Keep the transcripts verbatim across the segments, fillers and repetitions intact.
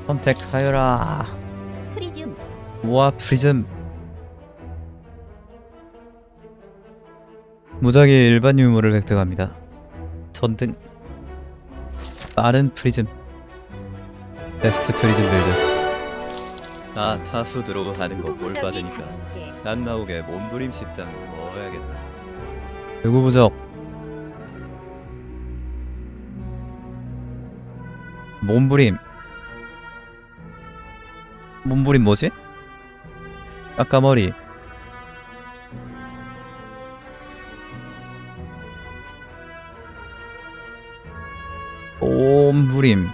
선택하여라. 프리즘. 우와 프리즘. 무작위 일반 유물을 획득합니다. 전등. 빠른 프리즘. 베스트 프리즘 빌드. 아 타수드로 하는 거 볼 받으니까 안 나오게 몸부림 십장 먹어야겠다. 외구부적. 몸부림. 몸부림 뭐지? 까까머리. 몸부림.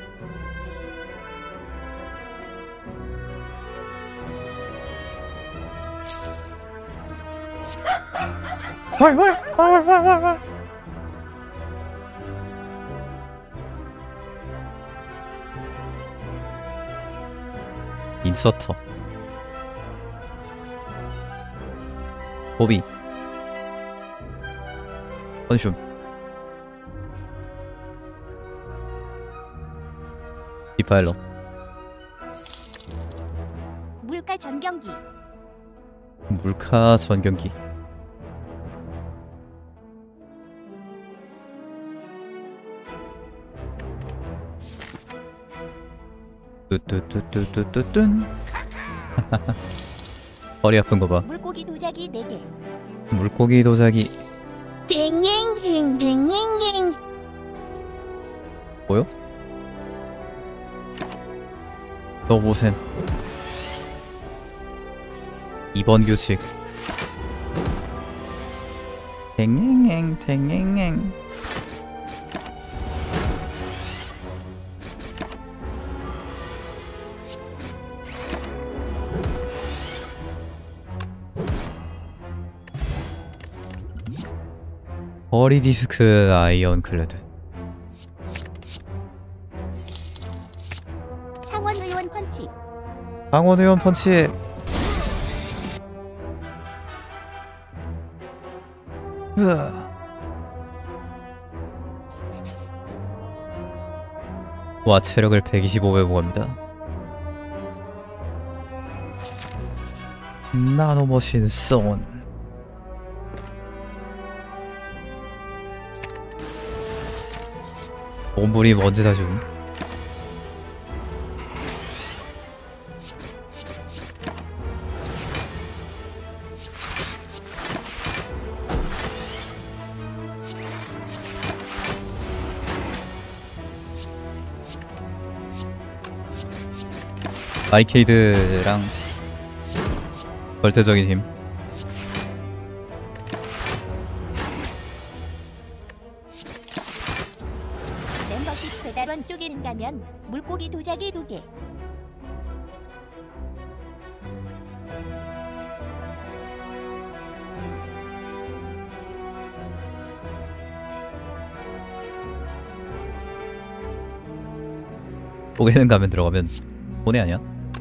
헐헐헐헐헐헐. 인서터. 보비. 컨슘. 디파일러. 물가 전경기. 물카 전경기. 뚜뚜뚜뚜뚜뚜. 허리 아픈 거 봐. 물고기 도자기 네 개. 물고기 도자기. 땡땡땡땡땡땡. 뭐요? 너보센. 이번 규칙. 탱앵앵 탱앵앵. 허리 디스크 아이언 클레드. 상원 의원 펀치. 강원 의원 펀치. 으아. 와 체력을 백이십오 회복합니다. 나노머신 쏜. 몸부림 언제 다 죽음? 바리케이드랑 절대적인 힘. 멤버십 배달원 쪼개는다면 물고기 도자기 두 개. 보게는 가면 들어가면 보내 아니야?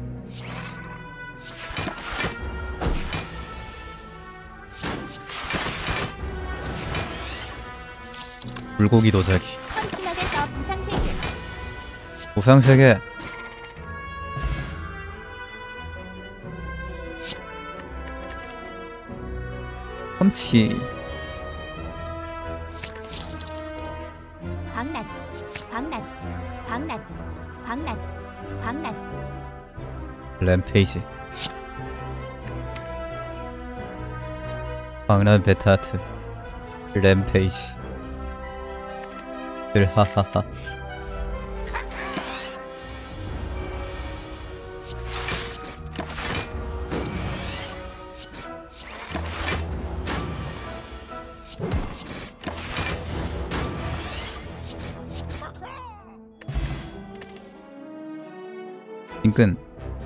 물고기 도자기. 펀치막에서 부상 세 개. 보상 세 개. 펀치. 광란. 광란. 광란. 광란. 광란. 램페이지. 광란 베타트. 램페이지. 하하하. 링끈.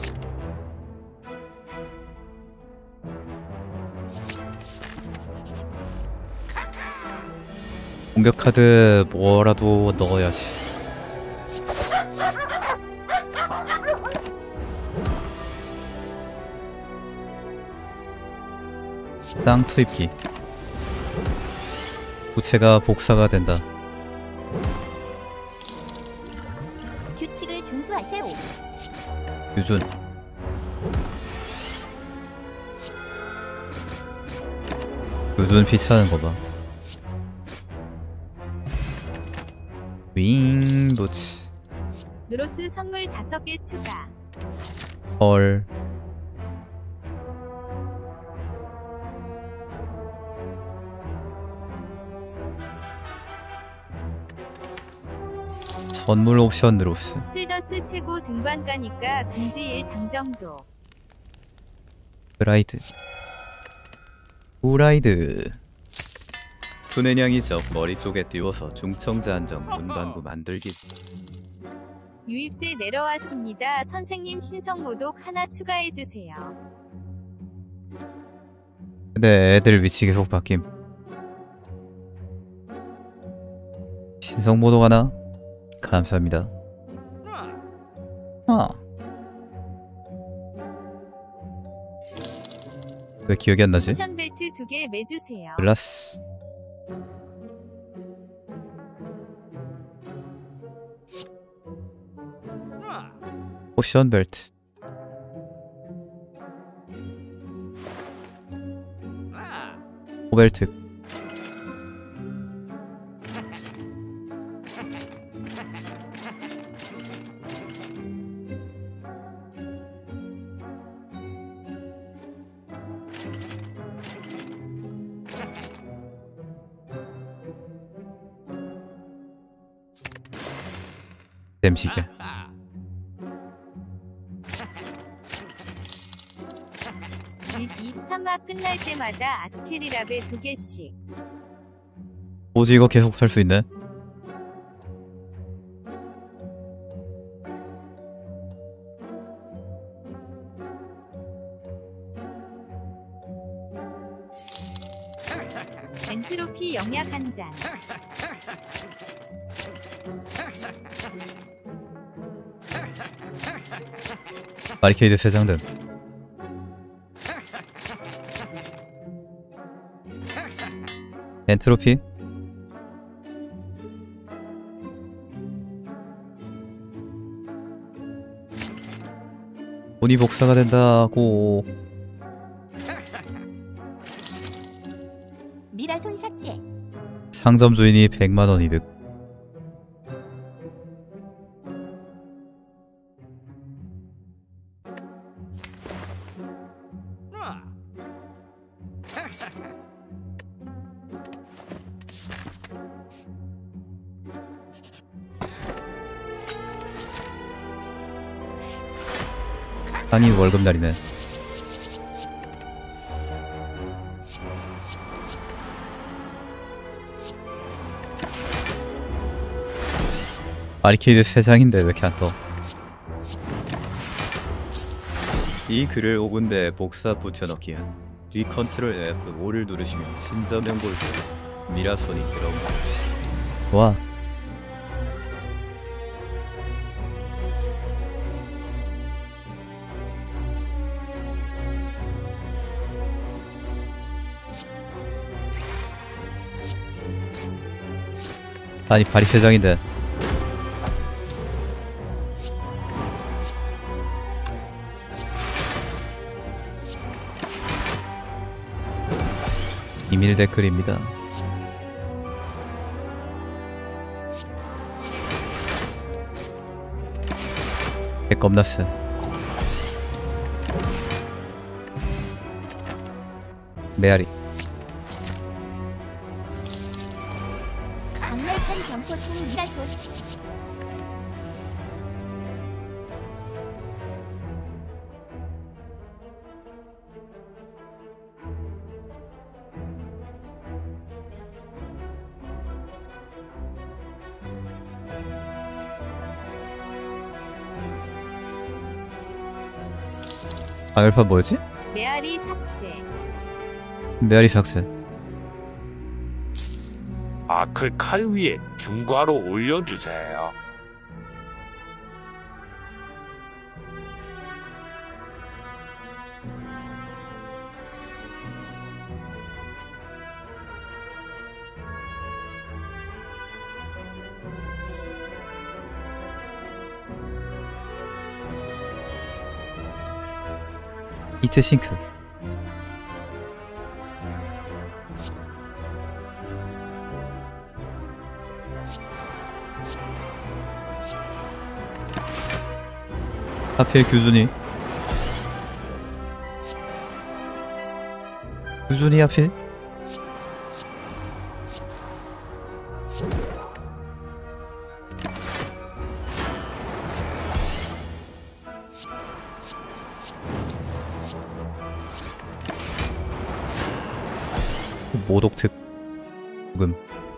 공격 카드 뭐라도 넣어야지. 땅 투입기. 부채가 복사가 된다. 규칙을 준수하세요. 유준. 유준 피차는 거 봐. 윙 도치. 누로스 선물 다섯 개 추가. 헐. 선물 옵션 누로스. 슬더스 최고 등반가니까 금지 일 장정도. 브라이드. 후라이드. 투네냥이 적 머리 쪽에 띄워서 중청자 안정 문반구 만들기. 유입세 내려왔습니다. 선생님 신성 모독 하나 추가해주세요. 근데 애들 위치 계속 바뀜. 신성 모독 하나? 감사합니다. 아. 왜 기억이 안 나지? 쿠션 벨트 두 개 매주세요. 글라스. 포션 벨트. 호벨트. 댐시계. 이 삼 화 끝날 때마다 아스케리랍에 두 개씩. 뭐지 이거 계속 살 수 있네? 엔트로피 영약 한 잔. 바리케이드 세 장 등. 엔트로피. 돈이 복사가 된다고. 미라손 삭제. 상점 주인이 백만 원 이득. 아니 월급날이네. 바리케이드 세 장인데 왜 이렇게 안 떠? 이 글을 오 군데 복사 붙여넣기한 뒤 컨트롤 에프 오를 누르시면 신저명 골드 미라손이 들어옵니다. 와. 아니 발이 세 장인데. 비밀 댓글입니다. 개 겁나 쎄. 메아리. 강렬한 경포충 미라손. 방열판 뭐였지? 메아리 삭제. 메아리 삭제. 아클 칼 위에 중과로 올려주세요. 히트싱크. 하필 규준이 규준이 하필? 모독특 금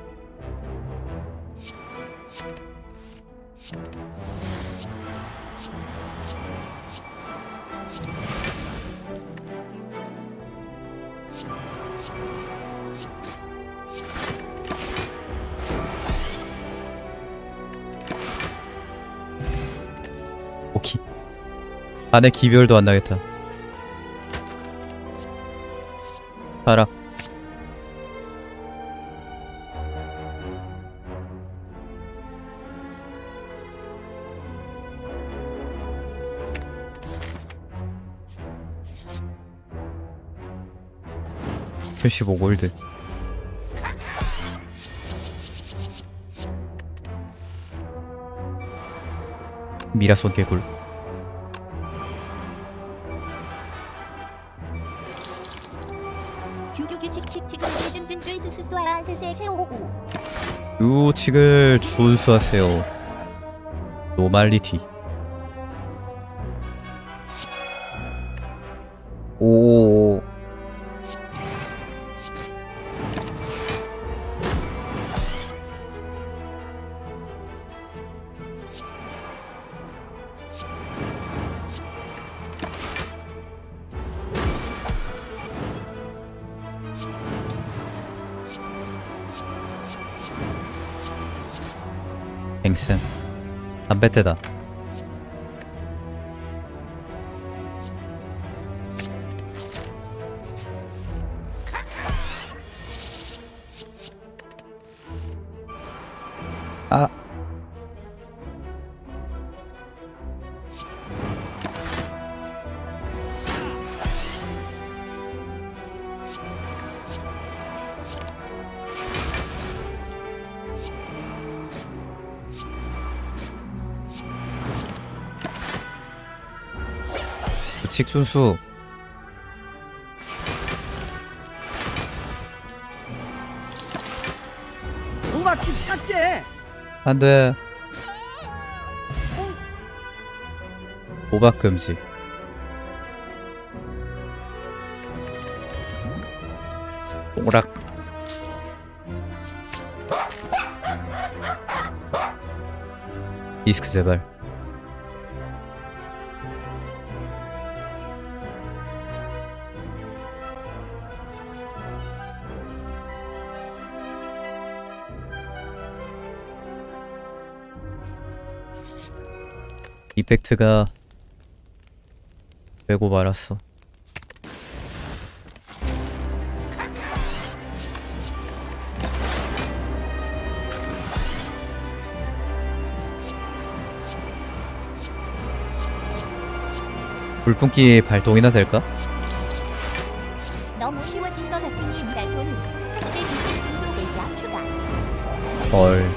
오케이. 안에 기별도 안 나겠다. 하락. 칠십오 골드. 미라손 개굴. 규규규칙칙칙을 준준준주이수 수수하라 세세 세오오오. 유칙을 준수하세요. 노말리티. 오. 뱅슨 담배떼다. 아 규칙 준수. 도마침 삭제. 안돼. 도박 금지. 오락. 디스크 제발. 이펙트가 빼고 말았어. 불뿜기 발동이나 될까? 너무 쉬워진 것 같으니 미라손 삭제 규칙 준수 대장 추가. 헐.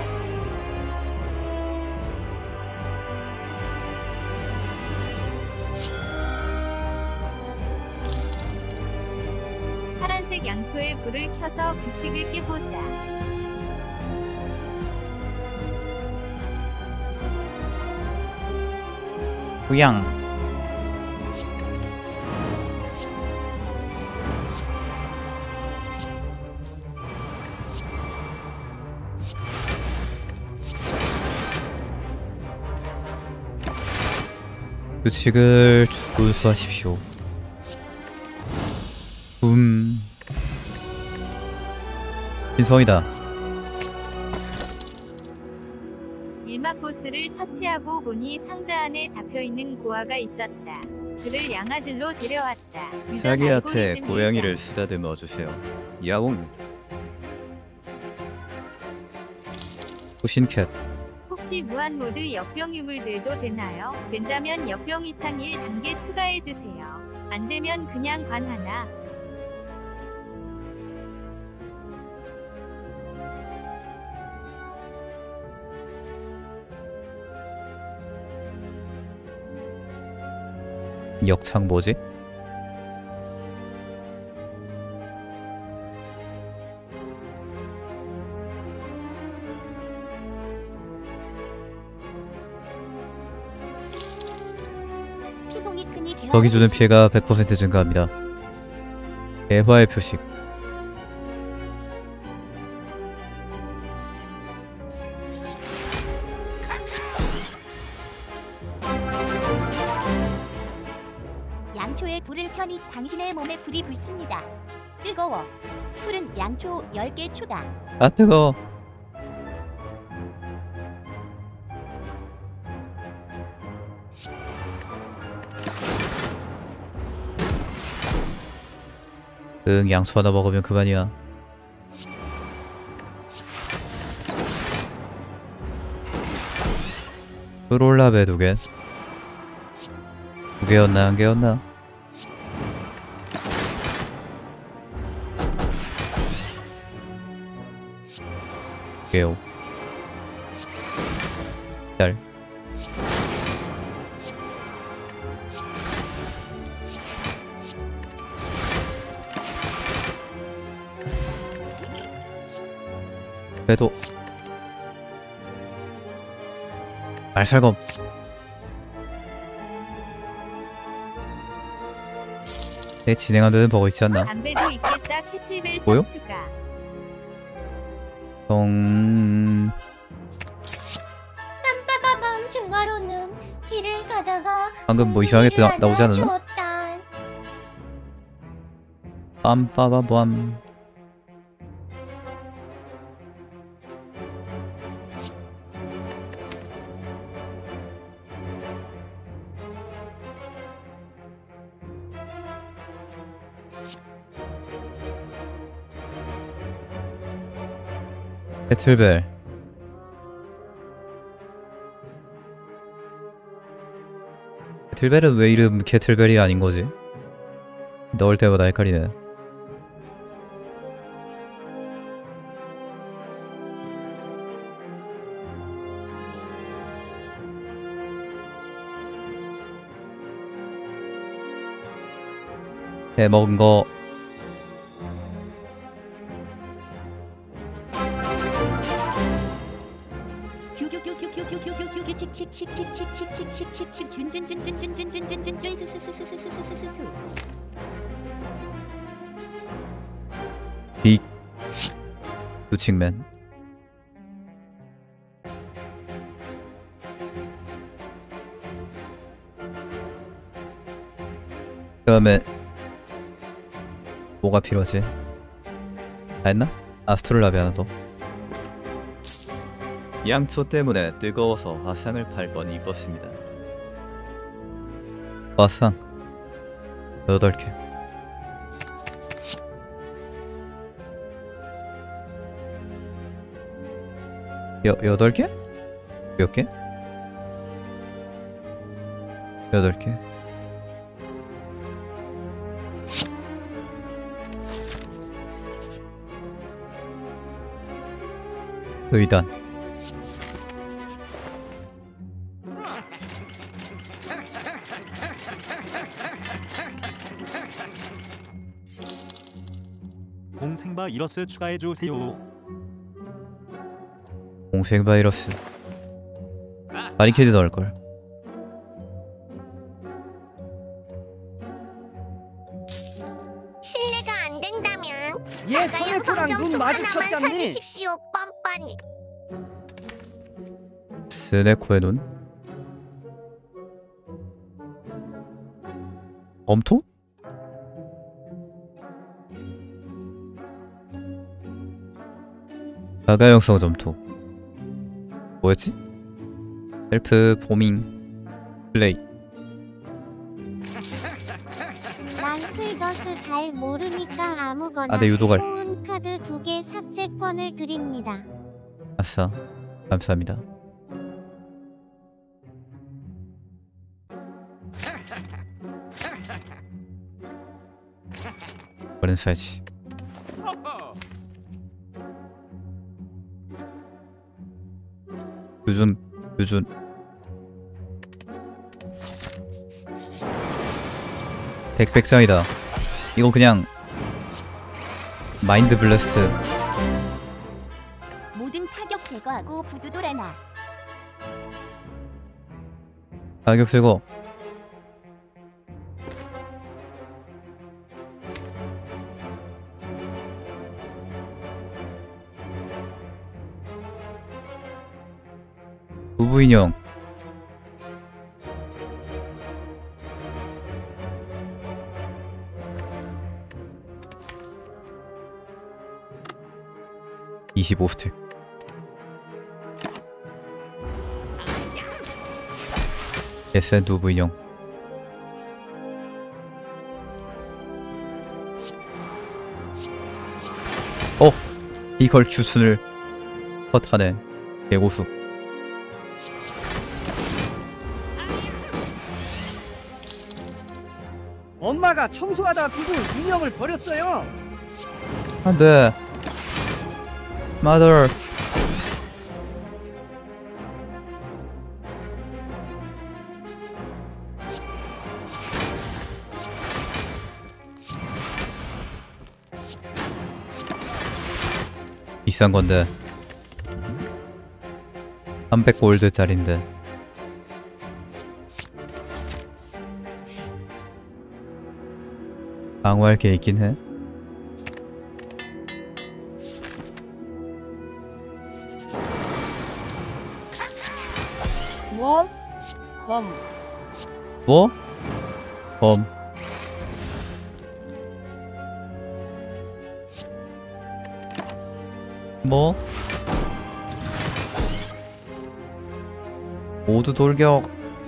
파란색 양초에 불을 켜서 규칙을 깨보자. 후양. 규칙을 준수하십시오. 음. 신성이다. 일막 보스를 처치하고 보니 상자 안에 잡혀있는 고아가 있었다. 그를 양아들로 데려왔다. 유전 자기한테 알고리즘이다. 고양이를 쓰다듬어 주세요. 야옹. 호신캣. 혹시 무한 모드 역병 유물들도 되나요? 된다면 역병 이창 일 단계 추가해주세요. 안 되면 그냥 관 하나. 역창 뭐지? 피봉이 끈이 대화. 적이 주는 피해가 백 퍼센트 증가합니다. 대화의 표식. 양초에 불을 켜니 당신의 몸에 불이 붙습니다. 뜨거워. 불은 양초 열 개 추가. 아 뜨거워. 응, 양초 하나 먹으면 그만이야. 프롤라베 두 개. 두 개였나 한 개였나? 두 개요. 짤. 그래도 말살검. 네, 진행하는 데는 버거 있지 않나? 담배도 있겠다. 캐틀벨 뭐요? 추가. 정... 빰빠바밤 중괄호는 길을 가다가 방금 뭐 이상하게 나, 나오지 않았나? 주었다. 빰빠바밤. 캐틀벨. 캐틀벨은 왜 이름 캐틀벨이 아닌 거지? 넣을 때마다 헷갈리네. 해 먹은 거. 칙칙칙칙칙칙칙칙칙칙칙칙칙 준준준준준준준준준준 수수수수수수수수수수수. 빅 두칙맨. 그 다음에 뭐가 필요하지? 다 했나? 아스트롤라비 하나 더. 양초 때문에 뜨거워서 화상을 팔 번 입었습니다. 화상 여덟 개. 여 여덟 개? 몇 개? 여덟 개. 의단. 공생바이러스 추가해주세요. 공생 바이러스. 바리케이드 넣을걸. 실례가 안 된다면 얘 서해프랑 눈 마주쳤잖니. 사주십시오 뻔뻔히. 스네코의 눈. 검토? 자가 형성 점토. 뭐였지? 셀프 포밍 플레이. 난 슬더스 잘 모르니까 아무거나 아, 네, 유도갈. 호은 카드 두 개 삭제권을 드립니다. 아싸, 감사합니다. 버린 사야지. 수준 수준. 백백상이다. 이거 그냥 마인드 블래스트. 모든 타격 제거하고 부두 돌아나. 가격 제거. 부부 인형. 이십오 스택. 에스엔 두부 인형. 어? 이걸 큐순을 컷하네. 개고수. 엄마가 청소하다 두고 인형을 버렸어요. 안돼. Mother. 비싼 건데 삼백 골드짜린데. 방어할 게 있긴 해. 뭐? 검. 뭐? 범. 뭐? 모두 돌격.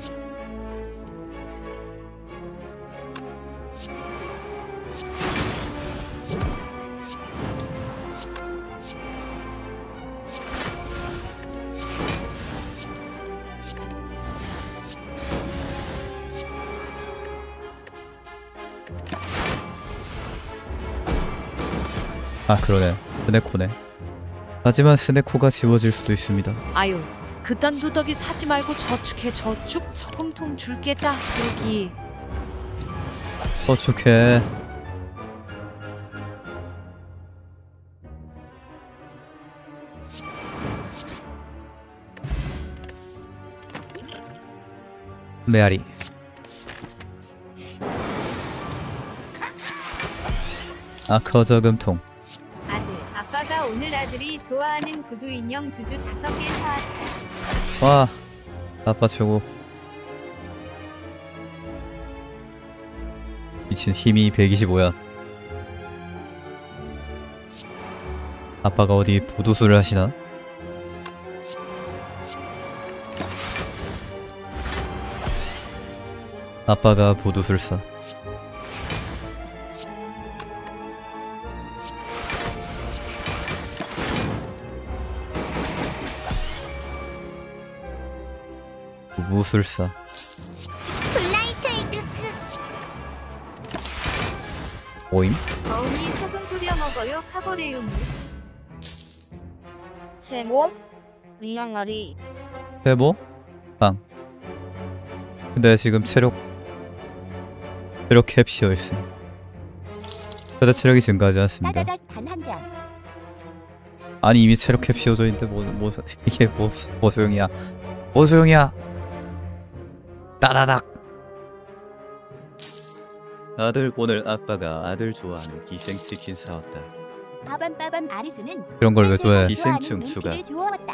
아 그러네. 스네코네. 하지만 스네코가 지워질 수도 있습니다. 아유, 그딴 누더기 사지 말고 저축해. 저축. 저금통 줄게. 자, 여기. 어축해. 메아리. 아커 저금통. 아들, 아빠가 오늘 아들이 좋아하는 구두 인형 주주 다섯 개 사왔다. 와, 아빠 최고. 미친. 힘이 백이십오야. 아빠가 어디 부두수를 하시나? 아빠가 부두술사. 무술사. 블라이트 에그. 오임? 어머니 소금 뿌려 먹어요. 카보레용이. 세모? 미양아리. 세보? 빵. 근데 지금 체력 체력 캡 씌어있음. 최대 체력이 증가하지 않습니다. 따다닥 단 한 장. 아니 이미 체력 캡 씌워져 있는데 뭐, 뭐 이게 뭐, 뭐 소용이야. 뭐 소용이야. 따다닥. 아들, 오늘 아빠가 아들 좋아하는 기생치킨 사왔다. 빠밤빠밤 아리스는 그런 걸 왜 좋아해? 기생충 기생충 추가. 주워왔다.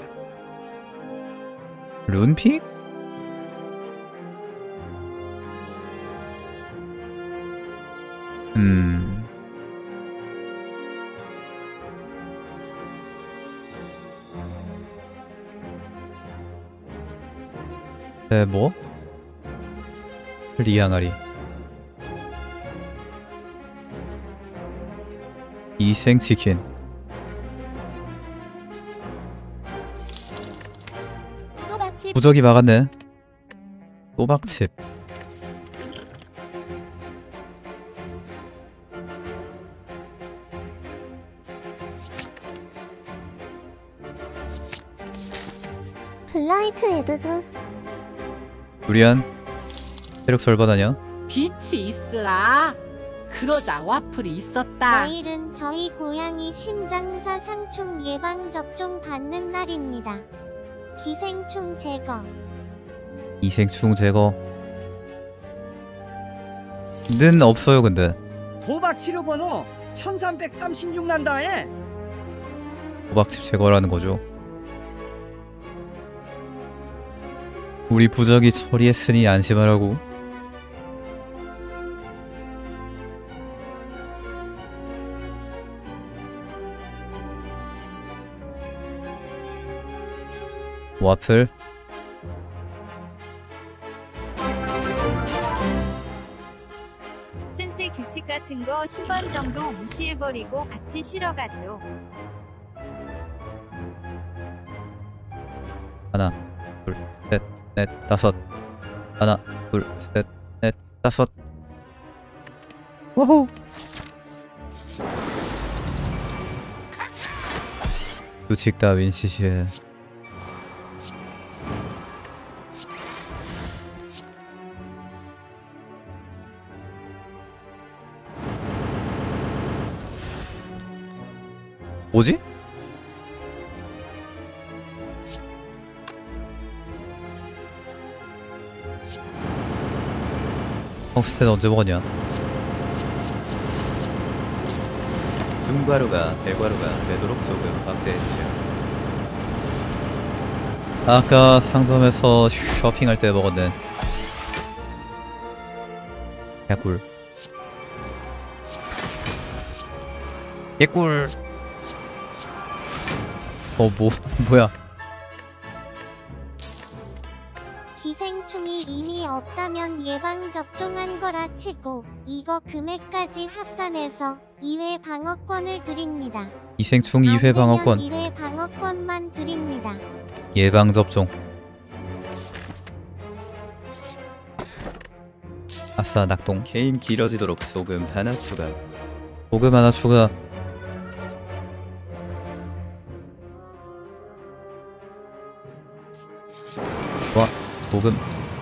룬픽? 음... 네, 뭐? 리앙아리. 이생치킨. 또박집. 부적이 막았네. 또박칩. 블라이트 에드그. 두리안 체력 절반하냐? 빛이 있으라. 그러자 와플이 있었다. 내일은 저희 고양이 심장사 상충 예방 접종 받는 날입니다. 기생충 제거. 이생충 제거 는 없어요. 근데 도박 치료 번호 천삼백삼십육 난다에. 도박집 제거라는 거죠. 우리 부적이 처리했으니 안심하라고. 와플 센세 규칙 같은 거 십 번 정도 무시해버리고 같이 쉬러 가죠. 하나 둘 셋 넷 다섯 하나 둘 셋 넷 다섯 와호 규칙 따윈 시시해. 뭐지? 텅스텐 언제 먹었냐? 중과루가 대과루가 되도록 조금 확대해주세요. 아까 상점에서 쇼핑할 때 먹었는 개꿀 개꿀. 어, 뭐, 뭐야. 기생충이 이미 없다면 예방 접종한 거라 치고 이거 금액까지 합산해서 이 회 방어권을 드립니다. 기생충 이 회 방어권. 일 회 방어권만 드립니다. 예방접종. 아싸, 낙동. 게임 길어지도록 소금 하나 추가. 소금 하나 추가. 와, 소금.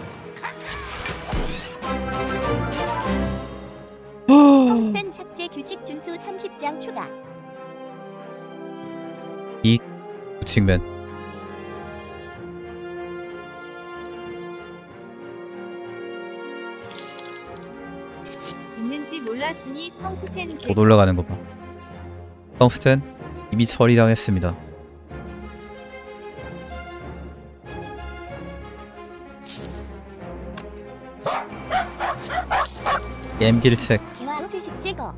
텅스텐 삭제 규칙 준수 삼십 장 추가. 이 규칙맨. 있는지 몰랐으니 텅스텐 못 올라가는 거 봐. 텅스텐 이미 처리당했습니다. 게임기를 책. 개화 후 표식 제거.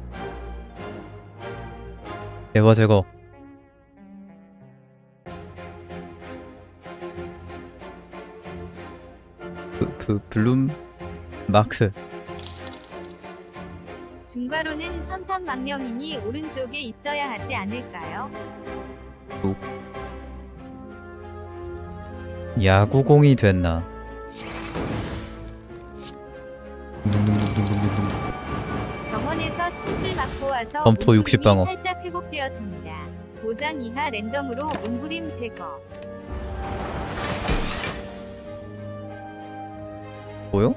대화 제거. 그, 그 블룸 마크. 중괄호는 첨탑 망령이니 오른쪽에 있어야 하지 않을까요? 야구공이 됐나? 병원에서 침실 맞고 와서 검토 육십 방어. 온부림이 살짝 회복되었습니다. 오 장 이하 랜덤으로 온부림 제거. 뭐요?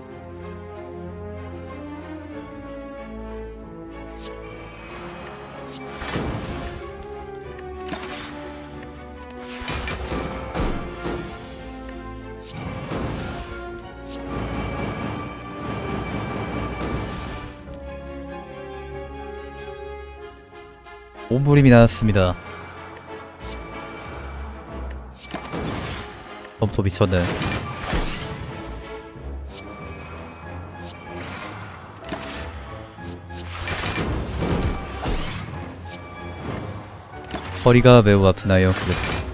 온부림이 나왔습니다. 검토 미쳤네. 허리가 매우 아프나요? 그래.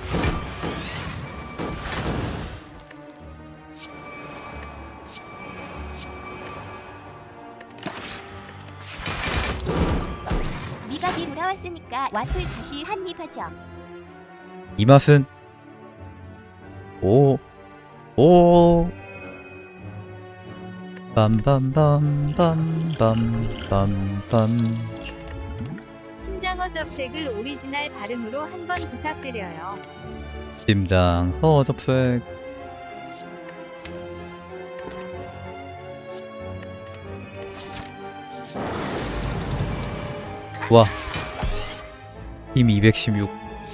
미각이 돌아왔으니까 와플 다시 한입 하죠. 이 맛은 오, 오, 빰빰빰빰빰빰빰. 심장어 접색을 오리지널 발음으로 한번 부탁드려요. 심장 어 접색. 와, 힘 이백십육.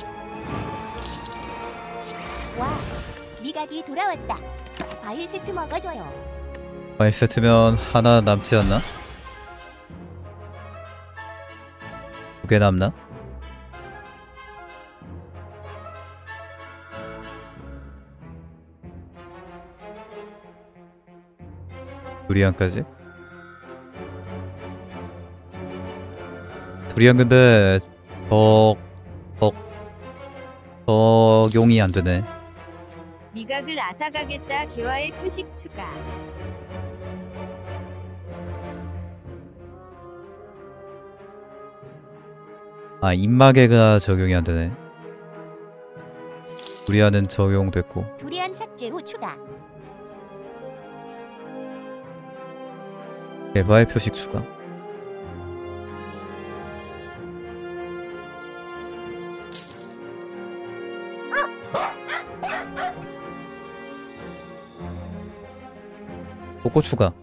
와, 미각이 돌아왔다. 과일 세트 먹어줘요. 과일 세트면 하나 남지 않나? 두 개 남나? 두리안까지? 두리안 근데 적... 적... 적용이 안 되네. 미각을 앗아가겠다. 개화의 표식 추가. 아, 입마개가 적용이 안 되네. 두리안은 적용됐고. 두리안 삭제 후 추가. 개바의 표식 추가. 복고 추가.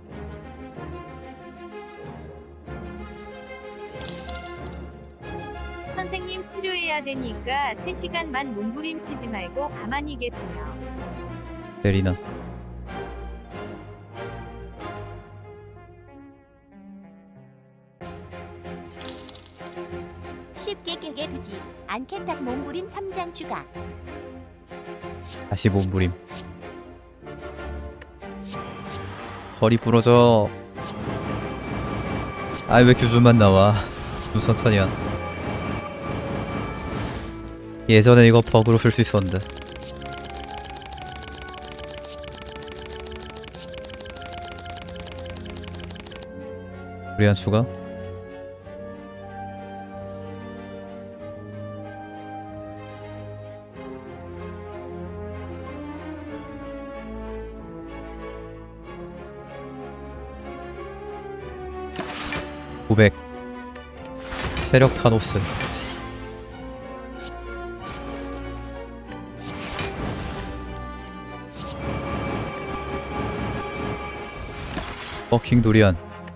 선생님 치료해야 되니까 세 시간만 몸부림치지 말고 가만히 계세요. 베리나. 쉽게 깨게 두지 않겠다. 몸부림 삼 장 추가. 다시 몸부림. 허리 부러져. 아이 왜 규준만 나와. 좀 천천히야. 예전에 이거 버그로 쓸 수 있었는데. 우리한 추가. 구백. 체력 타노스. 버킹 도리안.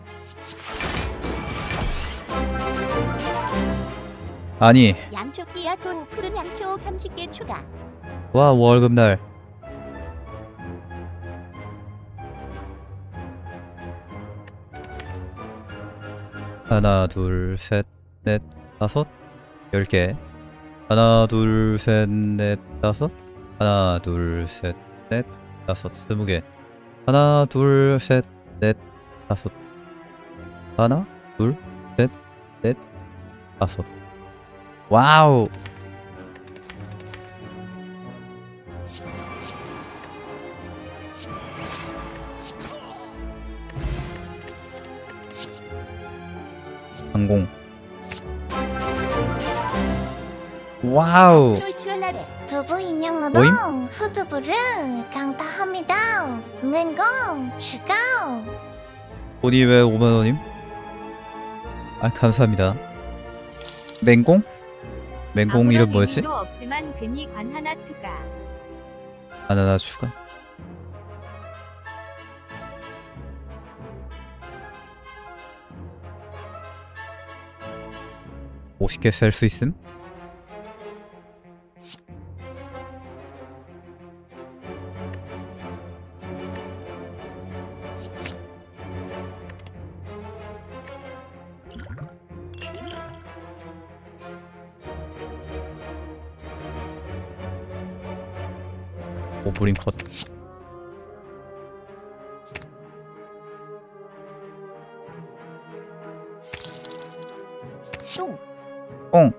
아니 양초 끼야토 푸른 양초 삼십 개 추가. 와 월급날. 하나 둘 셋 넷 다섯 열 개. 하나 둘 셋 넷 다섯. 하나 둘 셋 넷 다섯 스무 개. 하나 둘 셋 넷 다섯. 하나 둘 셋 넷 다섯. 와우. 항공. 와우. 쫄출날에 두부 인형으로 모임? 후두부를 강타합니다. 맹공 추가. 돈이 왜 오만 원임? 아 감사합니다. 맹공? 맹공 이름 아무런 뭐였지? 의미도 없지만 괜히 관 하나 추가. 바나나 추가. 오십 개 셀 수 있음? 오브림 컷. 똥. 뽕.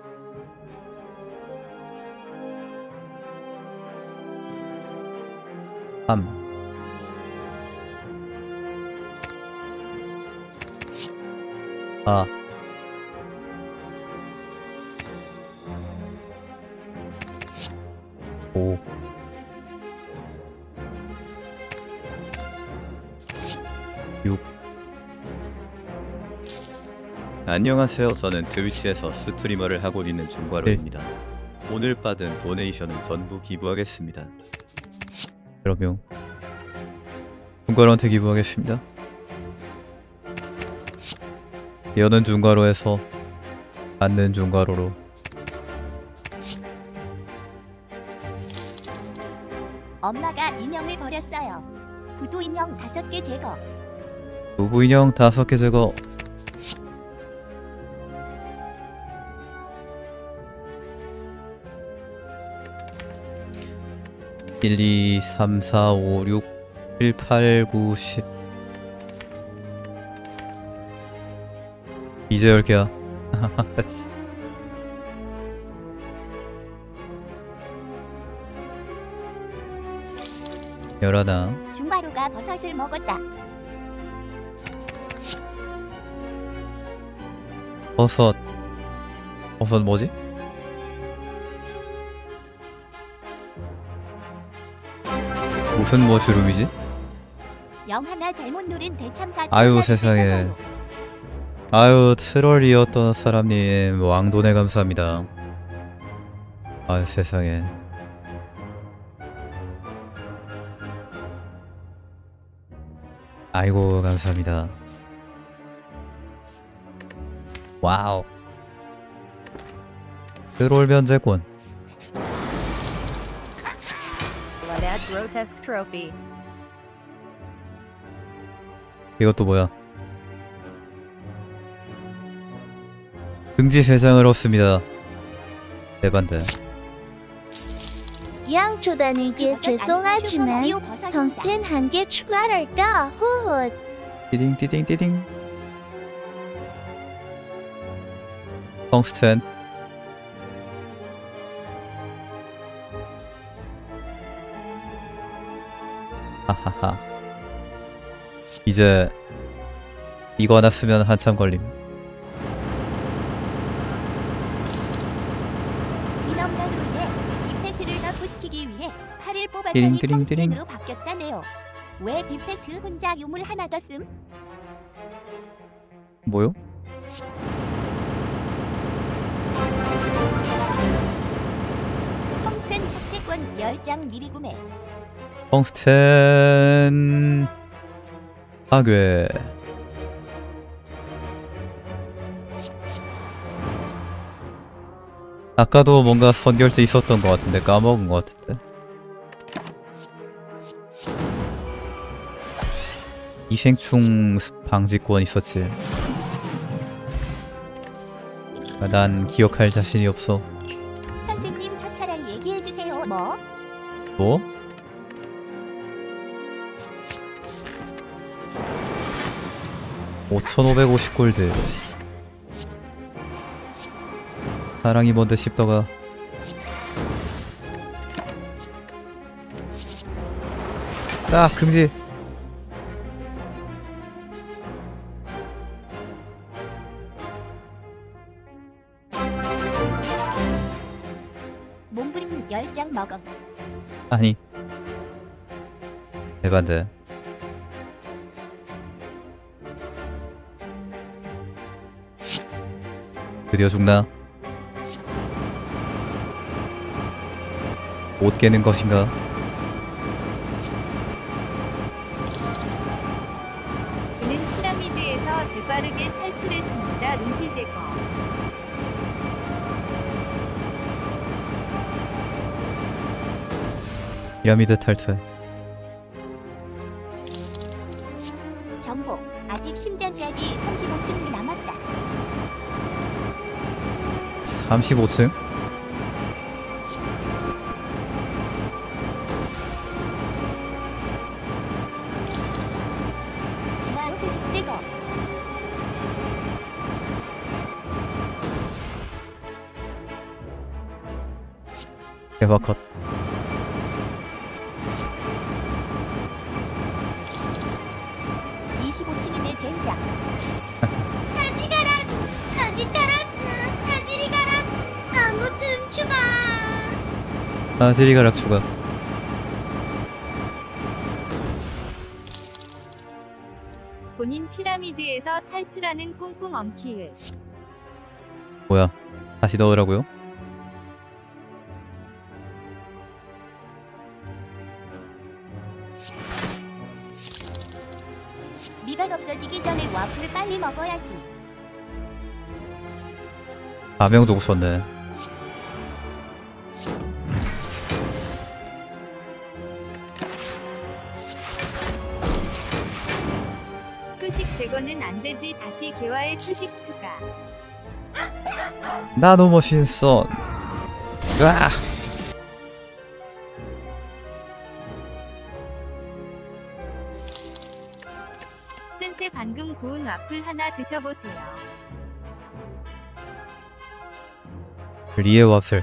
삼. 사. 오. 육. 안녕하세요. 저는 트위치에서 스트리머를 하고 있는 중과로입니다. 오늘 받은 도네이션은 전부 기부하겠습니다. 그럼요. 중괄호한테 기부하겠습니다. 여는 중괄호에서 받는 중괄호로. 엄마가 인형을 버렸어요. 구두 인형 다섯 개 제거. 부부 인형 다섯 개 제거. 일, 이, 삼, 사, 오, 육, 칠, 팔, 구, 십. 이제 열 개야. 열하나. 중괄호가 버섯을 먹었다. 버섯. 버섯 뭐지? 무슨 머쉬룸이지? 영 하나 잘못 누른 대참사. 아유 세상에. 아유 트롤이었던 사람님 왕돈에 감사합니다. 아유 세상에. 아이고 감사합니다. 와우. 트롤 면제권. grotesque trophy. 이것도 뭐야? 등지 세 장을 얻습니다. 대반대. 양초단에게 죄송하지만 텅텐 한 개 추가할까? 후훗. 띠딩 띠딩 띠딩. 텅스텐. 하하하. 이제 이거 하나 쓰면 한참 걸림. 디넘런으로 빅팩트를 납부시키기 위해 팔을 띠링, 뽑았더니 띠링, 텅스텐으로 바뀌었다네요. 왜 빅팩트 혼자 유물 하나 더 씀? 뭐요? 텅스텐 삭제권 열 장 미리 구매. 텅스텐 파괴. 아까도 뭔가 선결제 있었던 것 같은데 까먹은 것 같은데. 기생충 방지권 있었지. 아, 난 기억할 자신이 없어. 선생님 첫사랑 얘기해주세요. 뭐? 뭐? 오천오백오십 골드. 사랑이 뭔데 싶다가 아 금지. 몸부림 열 장 먹어. 아니 대반대. 드디어 죽나? 못 깨는 것인가? 그는 피라미드에서 재빠르게 탈출했습니다. 루피 제거. 피라미드 탈퇴. 정보. 아직 심장까지 삼십오 층이 남았다. 삼십오 층? 기마의 표식 제거. 대박컷. 이십오 층이네 젠장. 가지가라, 가지가라, 가지리가라. 아무튼 추가. 아 지리가락 추가. 본인 피라미드에서 탈출하는 꿍꿍 엉키을. 뭐야? 다시 넣으라고요? 미간 없어지기 전에 와플을 빨리 먹어야지. 가명 두고 썼네. 표식 제거는 안 되지. 다시 개화의 표식 추가. 나노머신 선. 으아! 센세 방금 구운 와플 하나 드셔보세요. 리에 와플.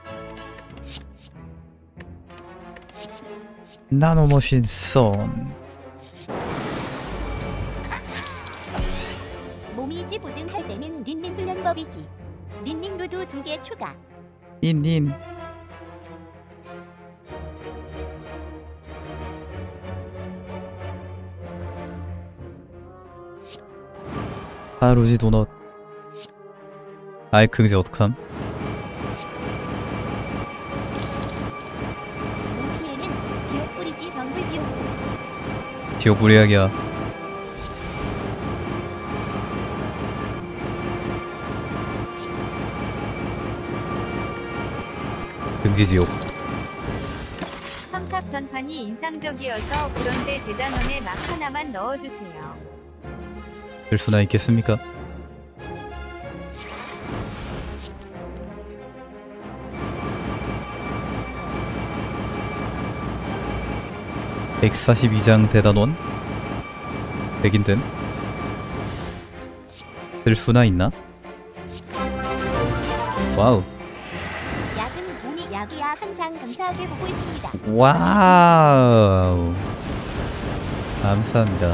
나노머신 선. 몸이 찌부둥할 때는 린린 훈련법이지. 린린 누드 두 개 추가. 인인. 하루지 도넛. 아이 그게 어떡함? 몸피에는 지옥 뿌리지 병불 지옥. 지옥 불이야기야. 금지지옥. 삼탑 전판이 인상적이어서 그런데 대단원에 막 하나만 넣어주세요. 될 수나 있겠습니까? 백사십이 장 대단원? 백인됨? 될 수나 있나? 와우. 약은 돈이 약이야. 항상 감사하게 보고 있습니다. 와우. 감사합니다.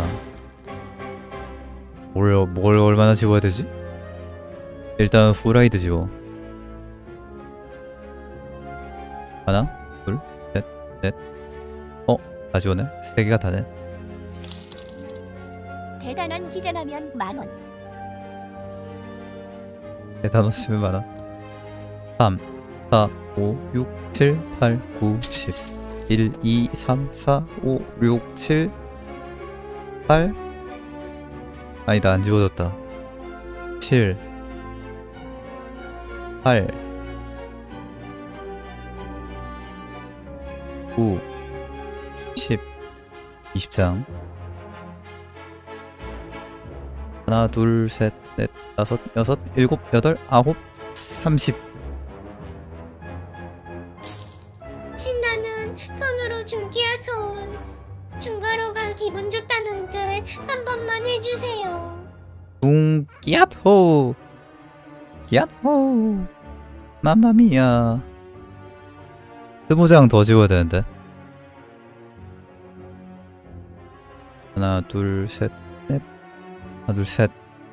뭘, 뭘 얼마나 지워야 되지? 일단 후라이드 지워. 하나, 둘, 셋, 넷. 어? 다 지웠네? 세 개가 다네. 대단원 지전하면 만원. 대단원 쓰면 많아. 삼, 사, 오, 육, 칠, 팔, 구, 십. 일, 이, 삼, 사, 오, 육, 칠, 팔. 아니다, 안 지워졌다. 칠, 팔, 구, 십, 이십 장. 하나, 둘, 셋, 넷, 다섯, 여섯, 일곱, 여덟, 아홉, 삼십. 신나는 손으로 중기야 손. 중가로가 기분 좋다는데 한 번만 해주세요. 둥, 끼앗호! 끼앗호! 맘마미야. 스무 장 더 지워야 되는데. 하나, 둘, 셋, 넷. 하나, 둘, 셋.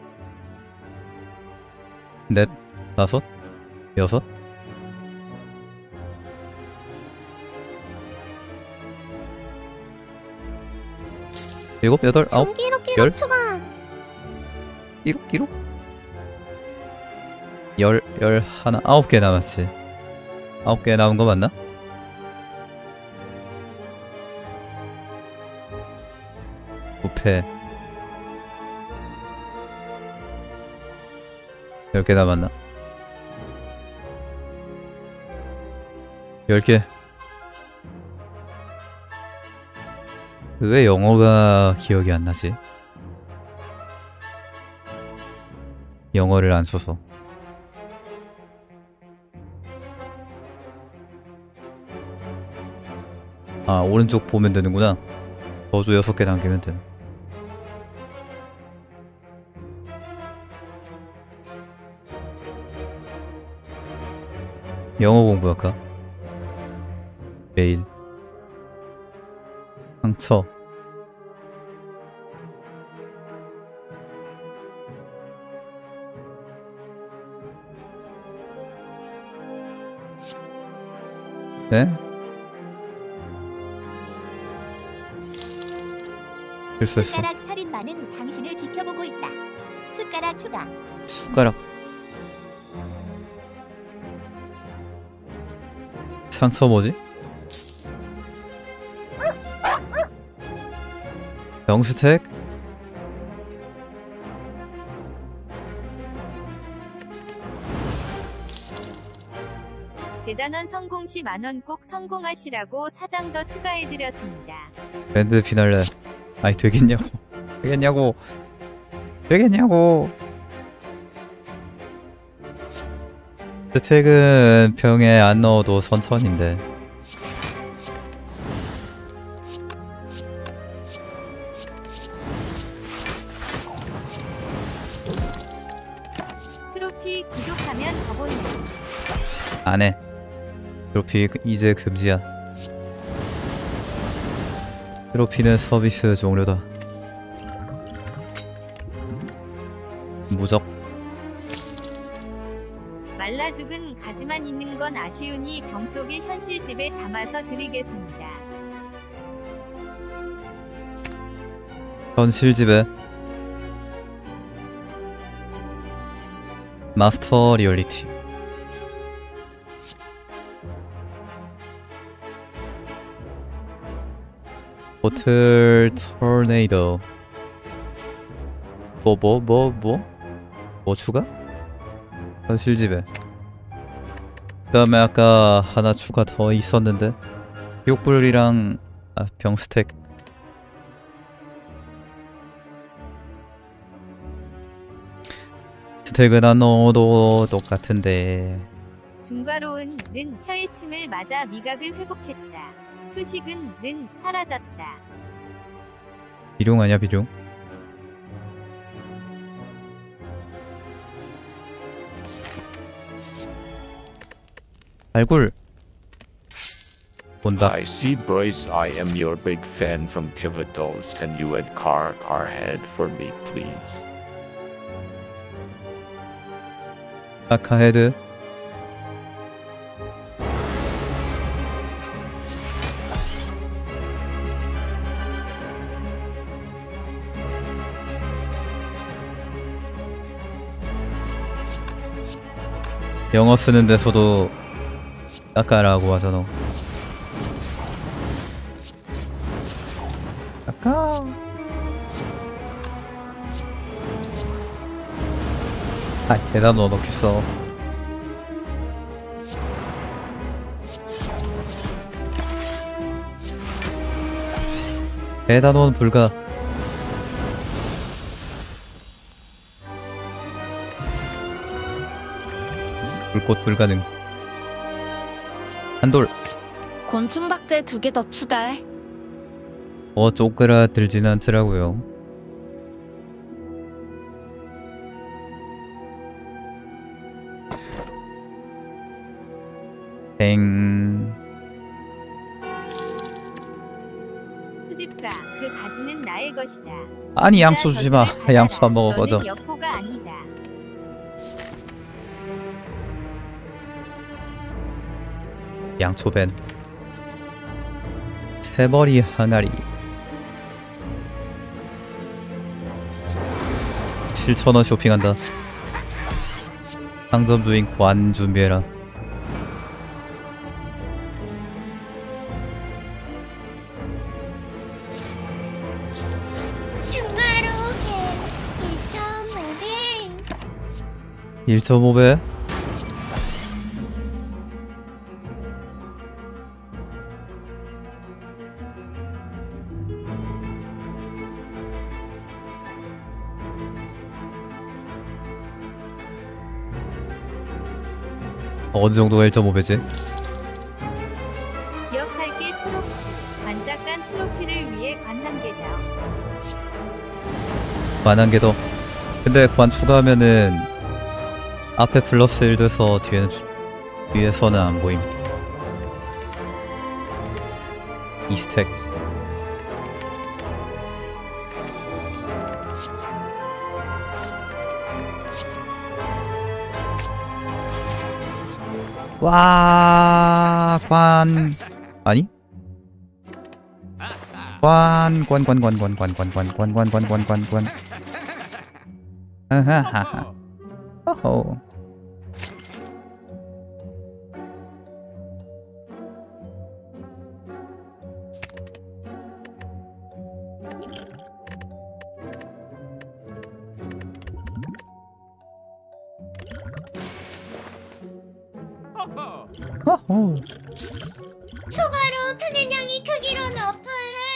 넷, 다섯, 여섯. 일곱, 여덟, 아홉, 중기로 열. 기록 추가. 기록, 기록. 열, 열 하나, 아홉 개 남았지. 아홉 개 남은 거 맞나? 부패. 열 개 남았나? 열 개. 왜 영어가 기억이 안 나지? 영어를 안 써서. 아, 오른쪽 보면 되는구나. 저주 여섯 개 남기면 돼. 영어 공부할까? 매일. 상처. 네? 실수했어. 숟가락 살인마는 당신을 지켜보고 있다. 숟가락 추가. 숟가락. 상처 뭐지? 영스택? 이단원 성공 시 만원 꼭 성공하시라고 사장 더 추가해드렸습니다. 밴드 피날레. 아니 되겠냐고. 되겠냐고. 되겠냐고. 스택은 병에 안 넣어도 선천인데. 트로피 구독하면 더 보는. 안해. 트로피 이제 금지야. 트로피는 서비스 종료다. 무적. 말라 죽은 가지만 있는 건 아쉬우니 병 속에 현실집에 담아서 드리겠습니다. 현실집에 마스터 리얼리티. 보틀 토네이도. 뭐 뭐 뭐 뭐? 뭐 추가? 현실집에. 그 다음에 아까 하나 추가 더 있었는데 욕불이랑 아, 병스택. 스택은 안 넣어도 똑같은데. 중과로은 는 혀의 침을 맞아 미각을 회복했다. 표식은 는 사라졌다. 비룡 아니야 비룡? 발굴. 본다. I see Bryce, I am your big fan from Pivotals. Can you add car car head for me please? 아카헤드. 영어 쓰는 데서도 까까라고 하잖아. 까까. 아, 대답 넣어 넣겠어. 대단원 불가. 불꽃 불가능. 한돌. 곤충박제 두 개 더 추가해. 어 쪼그라들진 않더라고요. 땡. 수집가 그 가지는 나의 것이다. 아니 양초 주지마. 양초 안 먹어. 너는 꺼져. 여포가 아니다. 양초벤. 새머리 항아리. 칠천 원 쇼핑한다. 상점 주인 관 준비해라. 중화로게 일점오 배. 일 점 오 배. 어느 정도가 일 점 오 배지? 기억할게 트로피. 반짝간 트로피를 위해 관 한 개 더. 관 한 개 더. 근데 관 추가하면은 앞에 플러스 일 돼서 뒤에는 주, 뒤에서는 안 보임. 이 스택. 와, 관. 아니? 관, 관, 관, 관, 관, 관, 관, 관, 관, 관, 관, 관, 관, 관. 아하하하. 어허. 어허. 추가로 크는 양이 크기로 높을.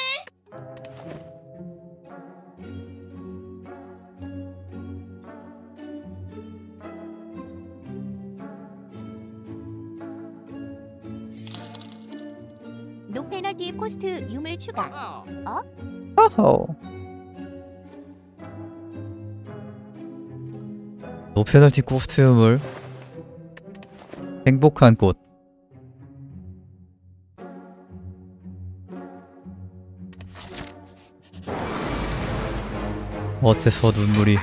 노 페널티 코스트 유물 추가. 어? 어허. 노 페널티 코스튬을 행복한 꽃. 어째서 눈물이.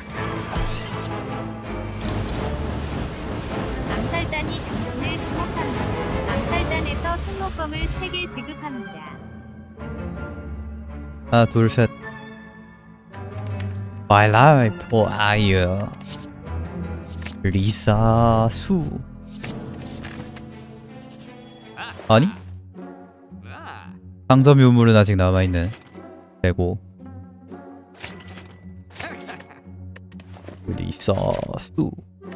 암살단이 당신을 주목합니다. 암살단에서 손목검을 세 개 지급합니다. 하나 둘 셋. My life for 아이유 리사 수. 아니? 상점 유물은 아직 남아있는 되고 리사 수.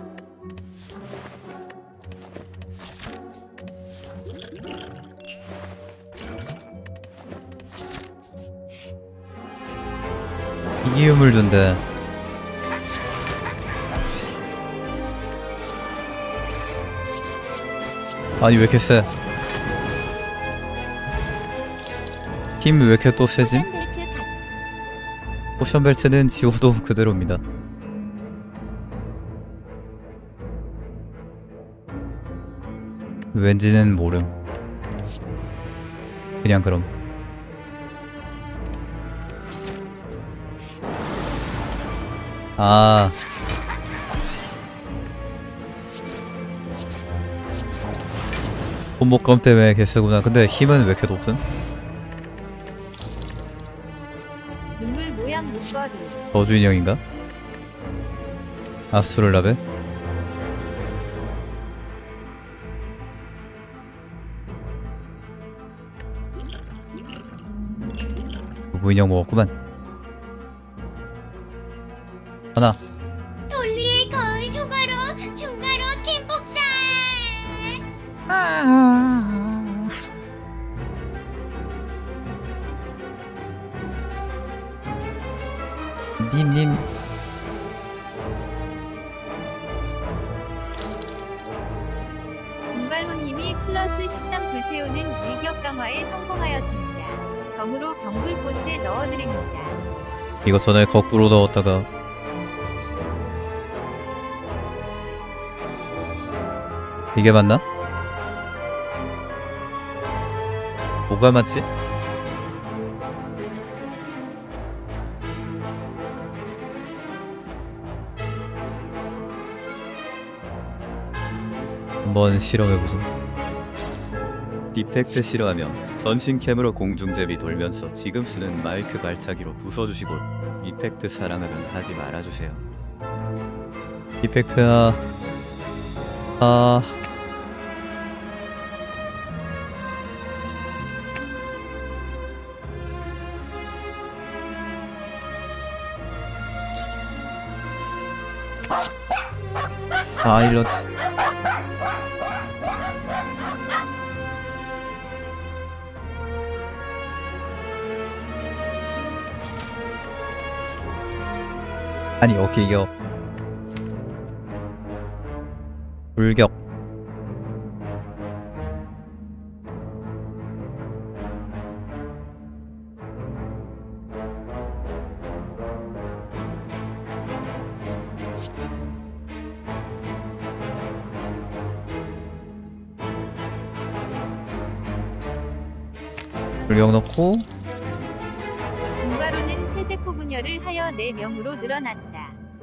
이기 유물 준대. 아니 왜 이렇게 세? 힘 왜 이렇게 또 세지? 포션 벨트는 지워도 그대로입니다. 왠지는 모름. 그냥 그럼. 아. 손목검 때문에 개쓰구나. 근데 힘은 왜 이렇게 높음? 눈물 모양 목걸이. 저주 인형인가? 아스트롤라베? 무인형 먹었구만. 하나. 돌리의 거울 휴가로 중가로 캠복살. 닌닌. 중갈호님이 플러스 십삼 불태우는 일격 강화에 성공하였습니다. 덤으로 병불꽃에 넣어드립니다. 이거 전에 거꾸로 넣었다가 이게 맞나? 뭐가 맞지? 한번 실험해보자. 디펙트 싫어하면 전신캠으로 공중제비 돌면서 지금 쓰는 마이크 발차기로 부숴주시고, 이펙트 사랑하면 하지 말아주세요. 디펙트야. 아... 사일런트. 아니 오케이 이겨. 불격. 불격 넣고. 중가로는 체세포 분열을 하여 네 명으로 늘어났다.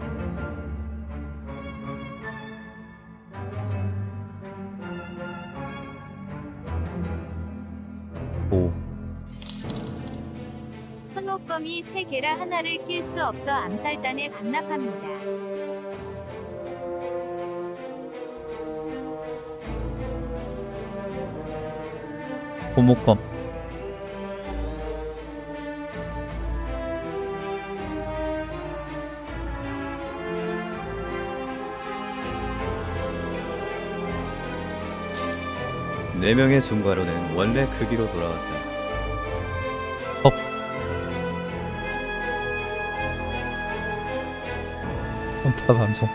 오. 손목검이 세 개라 하나를 낄 수 없어 암살단에 반납합니다. 호목검. 네 명의 중괄호는 원래 크기로 돌아왔다. 헉. 험타 방송.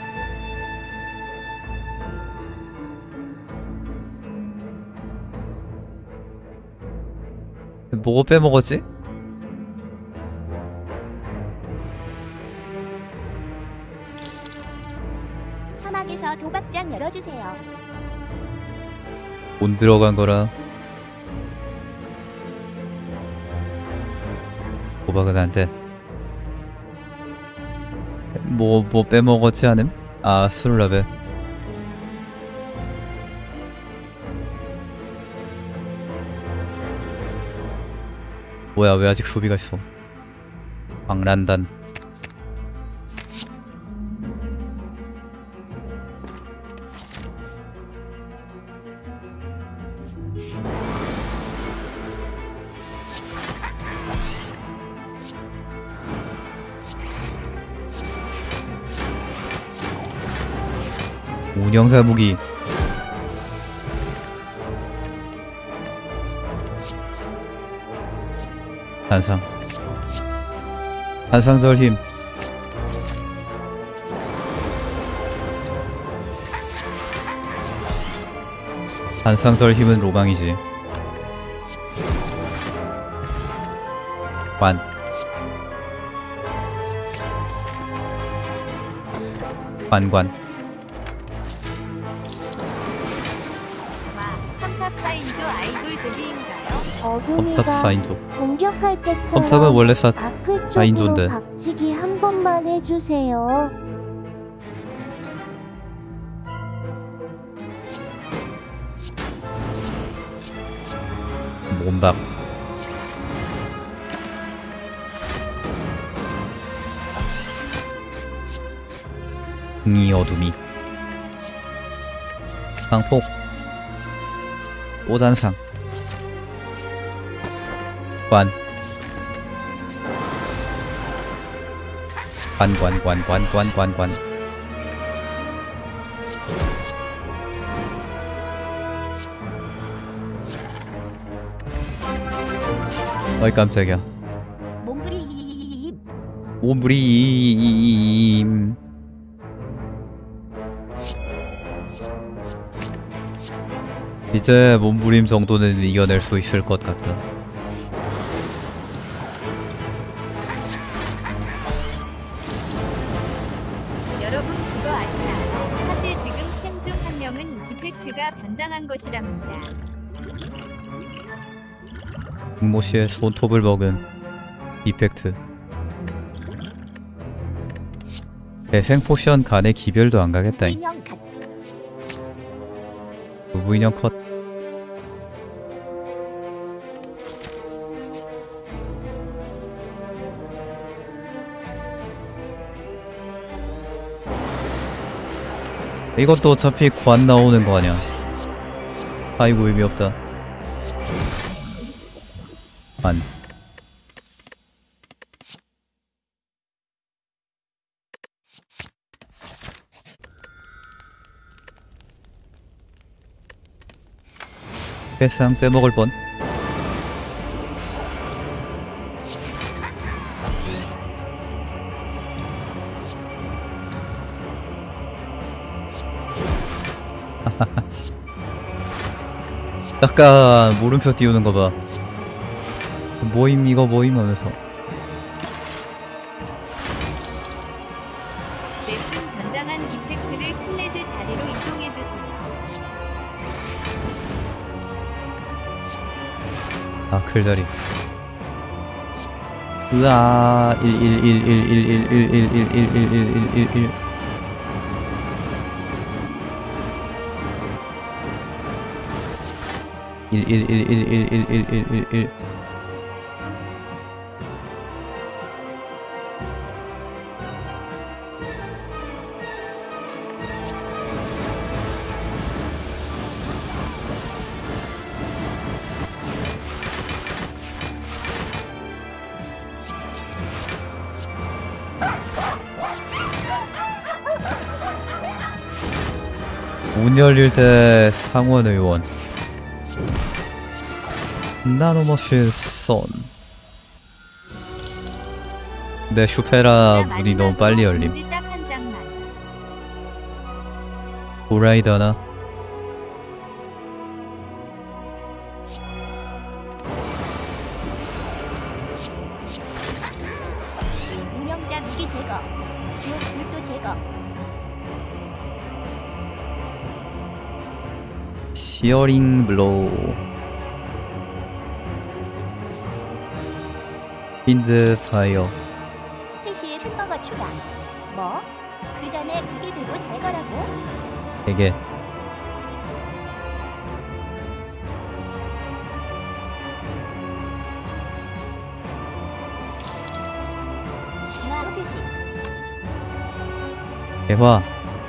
뭐 빼먹었지? 사막에서 도박장 열어주세요. 돈 들어간 거라. 도박은 안 돼. 뭐, 뭐 빼먹었지 않음? 아, 술라벨. 뭐야, 왜 아직 수비가 있어? 광란단. 운영사 무기. 한상. 한상설 힘. 한상설 힘은 로강이지. 관. 관관. 와, 첨탑 사인조 아이돌 데뷔인가요? 험탑 어둠이가 사인조. 공격할 때처럼 험탑은 원래 사, 아크 쪽으로 사인조인데. 박치기 한 번만 해주세요. 몸박. 이 어둠이. 상폭. 오잔상. 관. 관, 관, 관, 관, 관, 관, 관. 어이 깜짝이야. 몽그리 몸부림. 이제 몸부림 정도는 이겨낼 수 있을 것 같다. 여러분 그거 아시나요? 사실 지금 캠 중 한 명은 디펙트가 변장한 것이랍니다. 김모씨의 손톱을 먹은 디펙트. 대생 포션 간의 기별도 안 가겠다잉. 인형 갓. 무인형 컷. 이것도 어차피 관 나오는 거 아니야. 아이고 의미 없다. 관. 배상 빼먹을 뻔. 약간 물음표 띄우는 거 봐. 모임 이거 모임 하면서. 맵중 변장한 디펙트를 클레드 자리로 이동해주세요. 아, 클자리. 으아, 일 일 일 일 일 일 일 일 일 일 일 일 일. 일 일 일 일 일 일 일 일 일. 문 열릴 때 상원 의원. 나노머신 선. 내 슈페라 문이 너무 빨리 열림. 공지 딱 한 장만. 오라이드 하나. 운영자 무기 제거. 지옥 불도 제거. 시어링 블로우. 윈드 파이어. 세 시에 햄버거 추가. 뭐? 그 다음에 무기 들고 잘 가라고? 되게 대화 표시. 대화.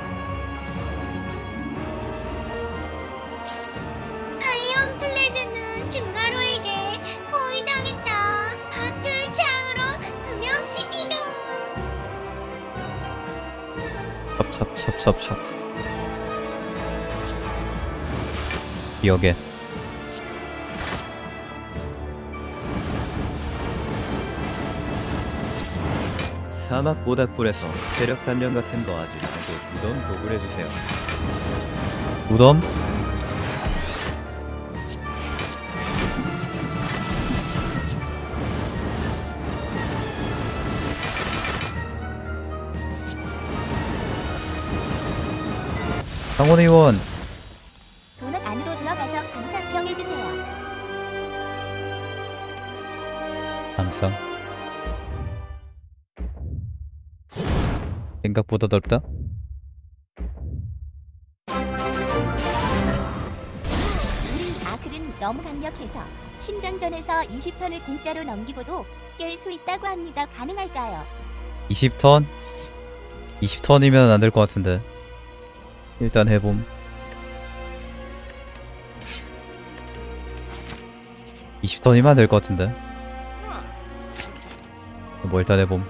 아이언 플레드는 중가로에게 포위당했다. 밖을 창으로 두 명씩 이동. 찹찹찹찹찹. 기억에. 사막 모닥불에서 체력 단련 같은 거 하지 말고 무덤 도굴 해주세요. 무덤? 강원 의원. 도넛 안으로 들어가서 감사평 해주세요. 감사. 생각보다 넓다. 우리 아클은 너무 강력해서 신전전에서 이십 턴을 공짜로 넘기고도 깰 수 있다고 합니다. 가능할까요? 이십 턴? 이십 턴이면 안 될 것 같은데. 일단 해봄. 이십 턴이면 될 것 같은데. 뭐 일단 해봄.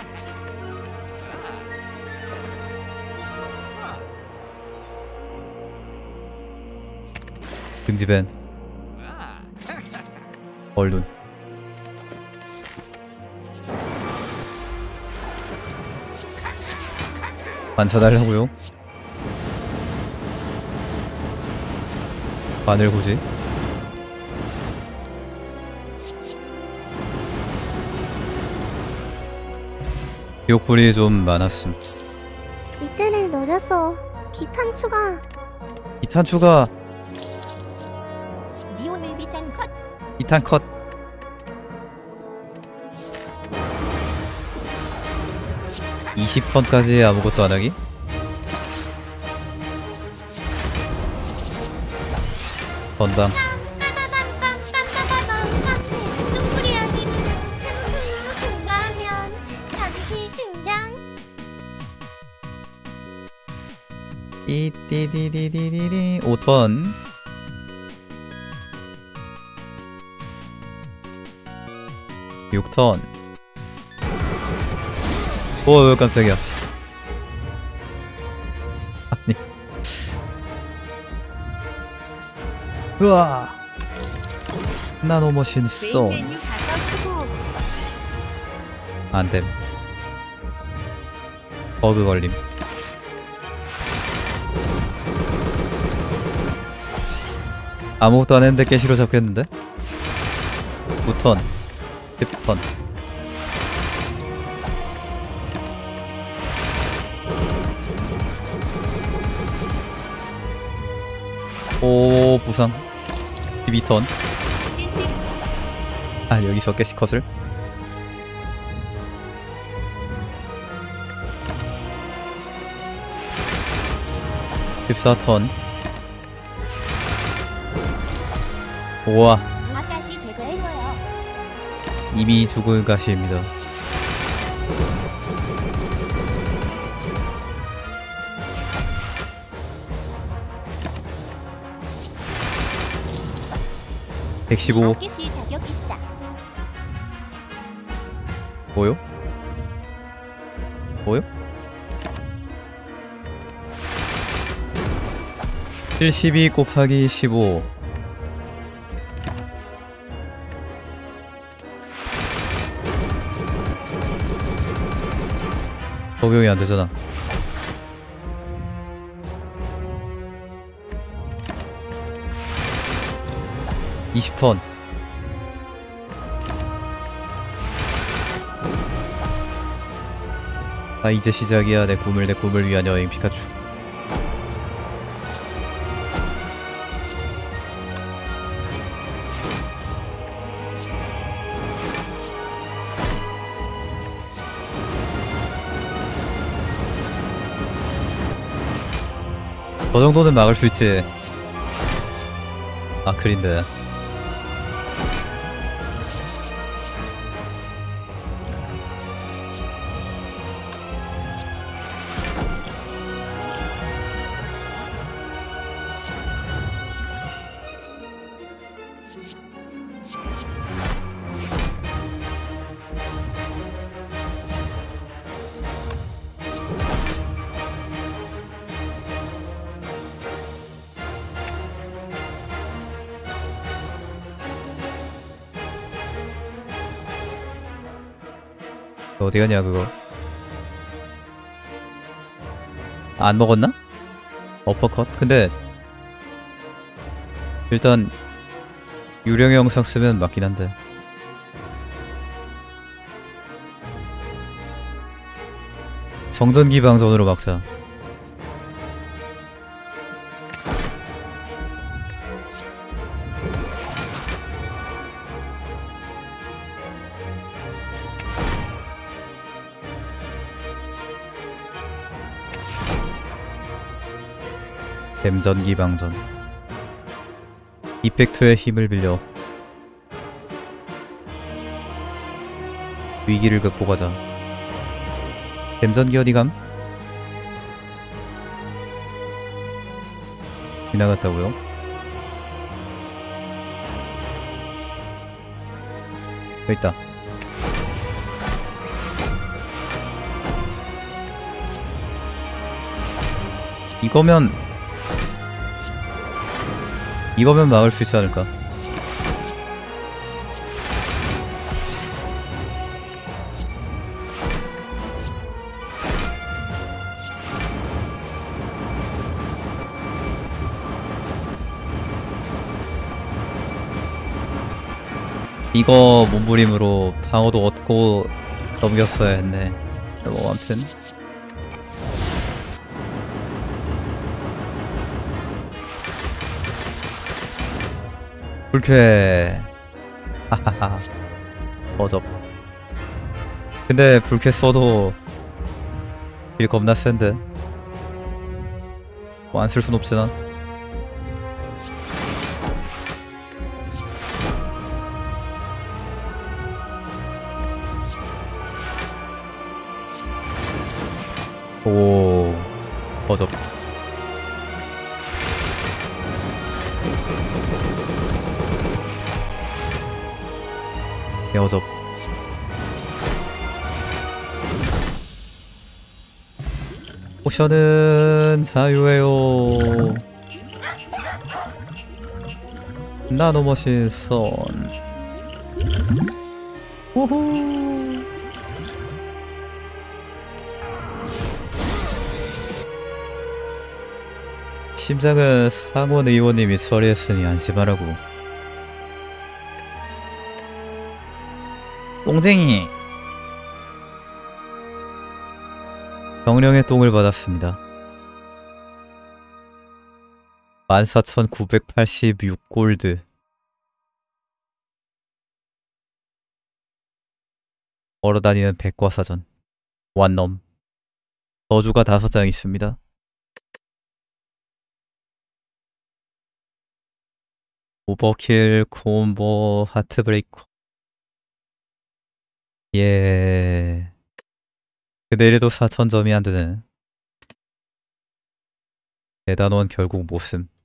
등지벤. 얼룬. 반사달라고요? 바늘 굳이? 기억불이 좀 많았음. 이때를 노려서 기탄 추가. 기탄 추가. 리오늘 비탄 컷. 기탄 컷. 이십 턴까지 아무것도 안하기? 건담. 뚱구리 아기는 중가하면 잠시 등장. 띠띠디디디디디. 오 턴. 육 턴. 오 깜짝이야. 아니. 으아. 나노머신 메인 송. 메뉴 가서 수고. 안됨. 버그 걸림. 아무것도 안 했는데 깨시로 잡겠는데? 구 턴. 십 턴. 오 부상. 십이 턴. 일식. 아 여기서 깨시 컷을. 십사 턴. 우와. 아가씨 제거해줘요. 이미 죽은 가시입니다. 백십오. 아가씨 자격 있다. 뭐요? 뭐요? 칠십이 곱하기 십오. 적용이 안 되잖아. 이십 턴. 아, 이제 시작이야. 내 꿈을 내 꿈을 위한 여행 피카츄. 저 정도는 막을 수 있지. 아, 그린데. 어디 가냐 그거. 안 먹었나? 어퍼컷? 근데 일단 유령의 영상 쓰면 맞긴 한데. 정전기 방선으로 막자. 댐전기 방전. 이펙트의 힘을 빌려 위기를 극복하자. 댐전기 어디감? 지나갔다고요? 여기 있다. 이거면 이거면 막을 수 있지 않을까? 이거 몸부림으로 방어도 얻고 넘겼어야 했네. 뭐 아무튼 불쾌. 하하하. 어접. 근데 불쾌 써도 일 겁나 센데 뭐 안 쓸 순 없잖아. 오, 어접. 어접. 포션은 자유예요. 나노머신 선. 호호. 심장은 상원 의원님이 처리했으니 안심하라고. 똥쟁이. 경령의 똥을 받았습니다. 만 사천구백팔십육 골드. 걸어다니는 백과사전. 완넘. 저주가 다섯 장 있습니다. 오버킬, 콤보, 하트브레이커. 예. 근데 이래도 사천 점이 안되네. 대단원 결국 못씀.